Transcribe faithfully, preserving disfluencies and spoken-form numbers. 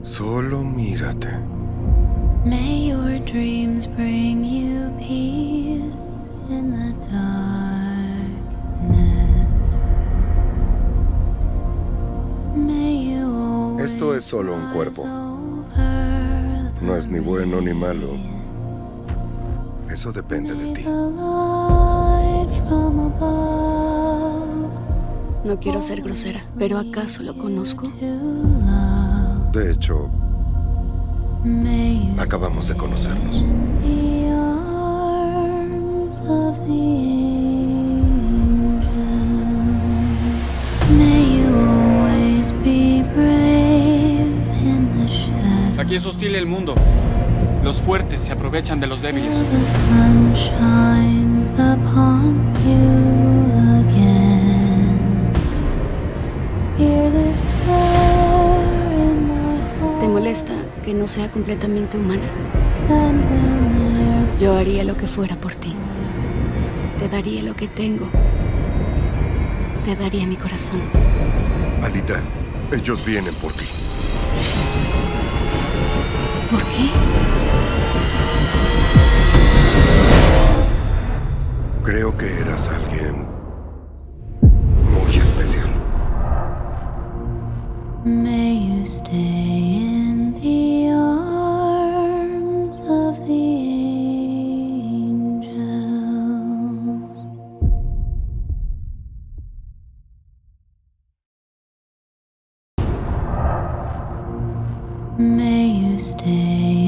Solo mírate. May your dreams bring you peace in the darkness. May you always Esto es solo un cuerpo. over No es ni bueno ni malo. Eso depende de ti. the light from above. No quiero ser grosera, pero ¿acaso lo conozco? To love. De hecho, May you acabamos de conocernos. in the arms of the angel. May you always be brave in the shadow. Aquí es hostil el mundo. Los fuertes se aprovechan de los débiles. The sun shines upon you again. Hear this prayer in my heart, ¿Te molesta que no sea completamente humana? and will never Yo haría lo que fuera por ti. Te daría lo que tengo. Te daría mi corazón. Alita, ellos vienen por ti. ¿Por qué? Creo que eras alguien muy especial. May you stay in the arms of the angels. May you stay